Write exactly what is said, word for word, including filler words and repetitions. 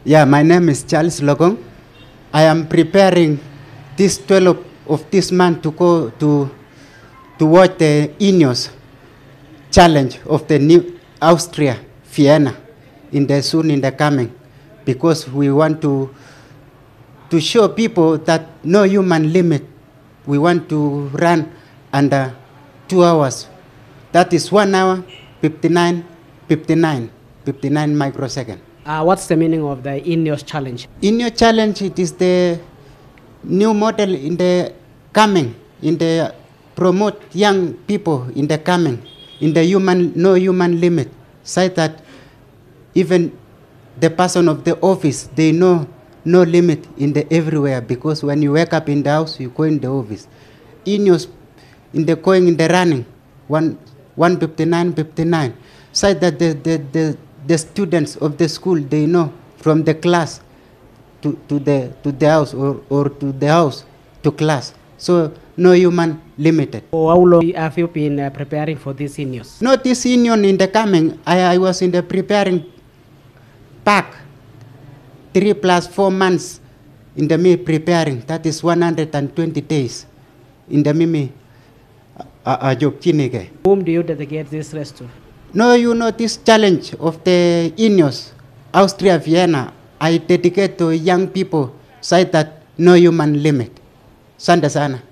Yeah, my name is Charles Lokong. I am preparing this twelfth of this month to go to to watch the INEOS challenge of the new Austria, Vienna, in the soon in the coming, because we want to to show people that no human limit. We want to run under two hours. That is one hour, fifty-nine, fifty-nine, fifty-nine microseconds. Uh, what's the meaning of the INEOS challenge? INEOS challenge, it is the new model in the coming, in the promote young people in the coming, in the human, no human limit. Say that even the person of the office, they know no limit in the everywhere, because when you wake up in the house, you go in the office. INEOS in the going in the running, one, one fifty-nine, fifty-nine. Say that the, the, the, the students of the school, they know from the class to, to, the, to the house, or, or to the house to class. So no human limited. For how long have you been uh, preparing for this INEOS? Not this union in the coming. I, I was in the preparing pack, three plus four months in the me preparing. That is one hundred twenty days in the mimi. Whom do you dedicate this race to? No, you know this challenge of the INEOS, Austria, Vienna, I dedicate to young people, say that no human limit. Sanda sana.